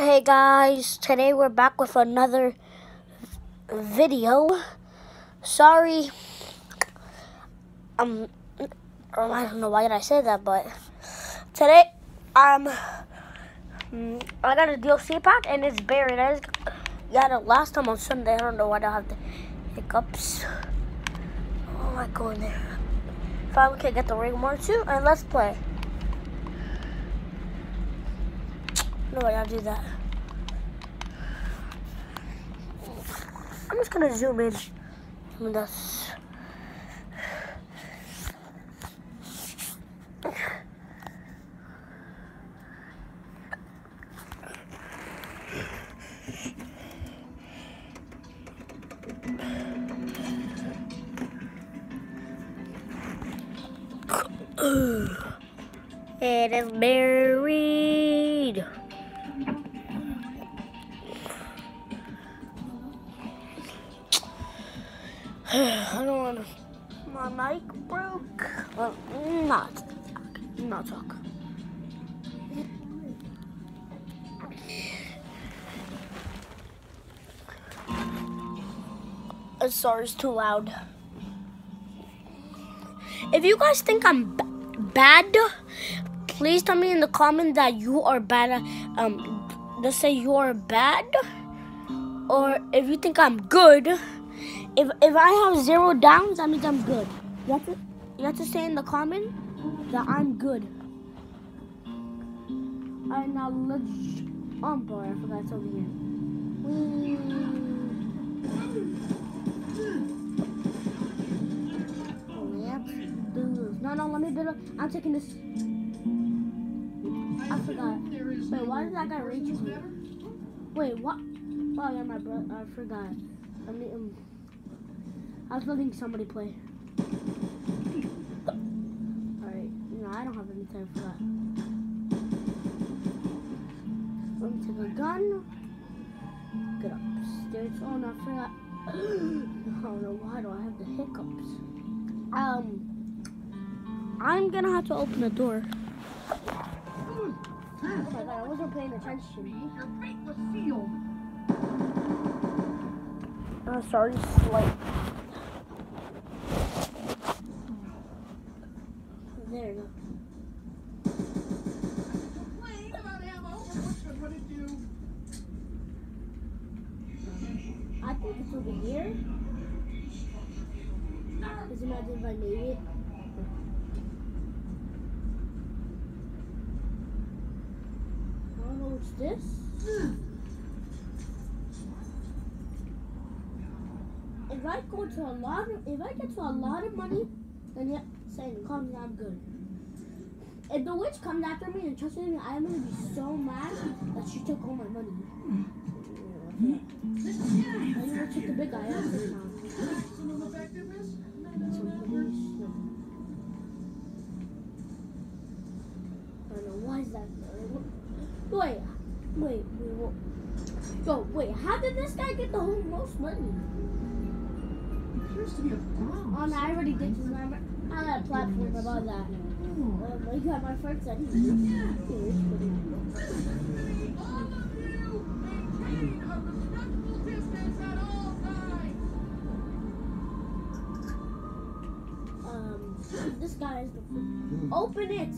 Hey guys, today we're back with another video. Sorry, I don't know why did I say that, but today I got a DLC pack and it's buried. I just got it last time on Sunday. I don't know why I don't have the hiccups. Oh, I go in there. Finally can get the ring more too, and let's play. No, I gotta do that. I'm just gonna zoom in. That's it is buried. I don't want to. My mic broke. Well, not talk. Sorry, it's too loud. If you guys think I'm bad, please tell me in the comments that you are bad. Just say you are bad, or if you think I'm good. If I have 0 downs, that means I'm good. You have to say in the comment that I'm good. Alright, now let's. Oh boy, I forgot it's over here. No, let me do it. I'm taking this. I forgot. Wait, why did that guy rage me? Wait, what? Oh yeah, my brother. I forgot. I was letting somebody play. Alright, no, I don't have any time for that. Let me take a gun. Get upstairs. Oh no, I forgot. Oh no, why do I have the hiccups? I'm gonna have to open the door. Oh my god, I wasn't paying attention. Your fate was sealed. Sorry, slight. There you go. Complain about ammo. What would it do? I think it's over here. Just imagine if I made it. I don't know what's this. If I get to a lot of money, then yeah, say in the comments I'm good. If the witch comes after me and trusting me, I'm gonna be so mad that she took all my money. I never took the big guy out this time. Some effectiveness? I don't know, why is that? Wait, how did this guy get the whole most money? Appears to be a bomb. Oh no, I already did this. I got a platform about that. Oh my god, my friend said he this guy is the open it.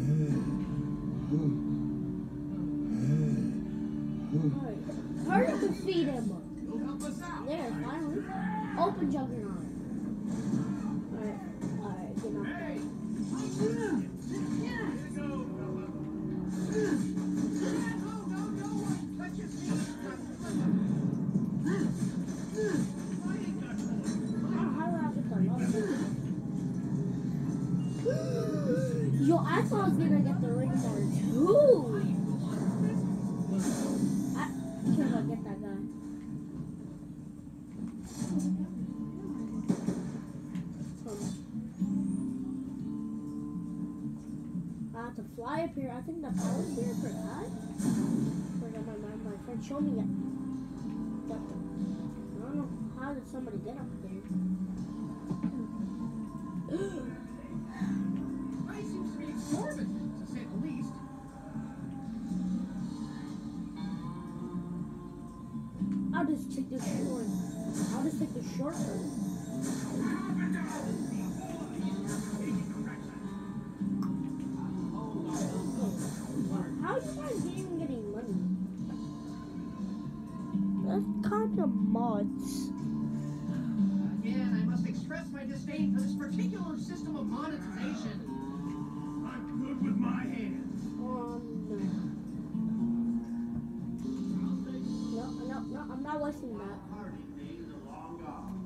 Alright, hurry up and feed him. You'll help us out. There, finally. Open Juggernaut. Alright, get up. Hey. Yo, I thought I was gonna get the ring card too. I can't get that guy. I have to fly up here. I think the power's here for that. My friend showed me it. But I don't know how did somebody get up there. Price seems to be exorbitant, to say the least. I'll just take the short. I'll just take the shortcut. How are you guys even getting money? That's kind of mods. Again, I must express my disdain for this particular system of monetization. I'm good with my hands. No. No, I'm not wasting that. Party days are long gone.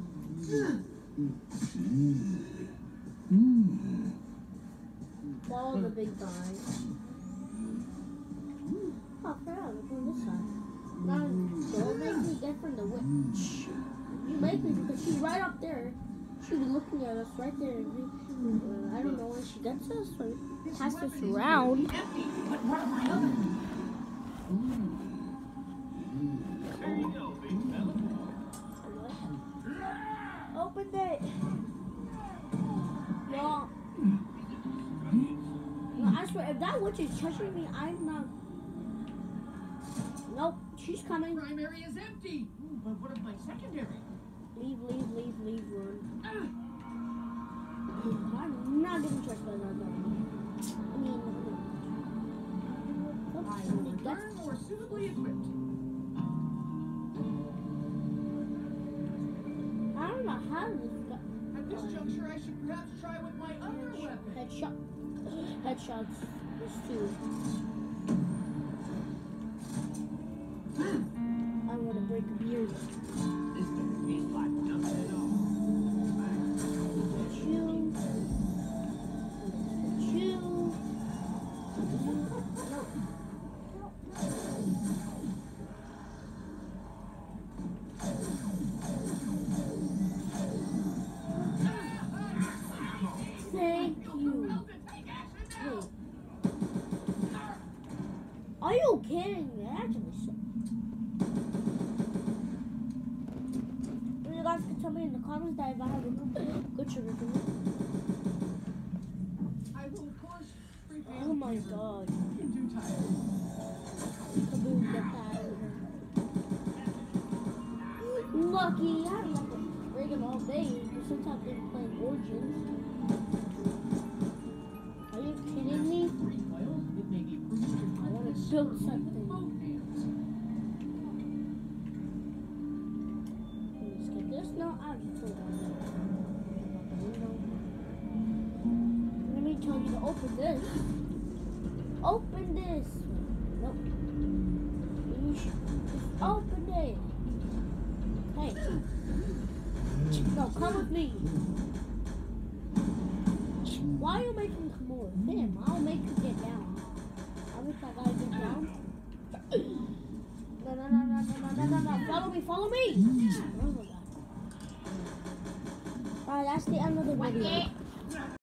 Follow the big guy. Oh, crap, look on this side. Now, don't make me get from the witch. You make me because she's right up there. She's looking at us right there. I don't know when she gets us or pass us around. Empty, but what am I other? There you go, big fella. Open it. No. No, I swear, if that witch is touching me, I'm not. Nope, she's coming. Primary is empty. But what of my secondary? Leave, run. I'm not getting touched by that guy. I mean, Learn more suitably equipped. I don't know how this guy. At this juncture, I should perhaps try with my other weapon. Headshots is two. I'm gonna break a beard. This don't taste like nothing at all. Thank you. Wait. Are you kidding me? That actually sucks. You guys can tell me in the comments that if I have a good sugar for me. I will, of course, prepare Oh my god. in due time. Kaboom, get that out of here. Lucky, I haven't got to break him all day. Since I've been playing Origins. Are you kidding me? Recoil, it may be proved to I want to build something. both hands. Let's get this. No, I'll just put it on there. Let me tell you to open this. Open this. Nope. You should just open it. Hey. No, come with me. Why are you making me come over? Him, I'll make you get down. I'll make that guy get down. No. Follow me. Alright, that's the end of the video.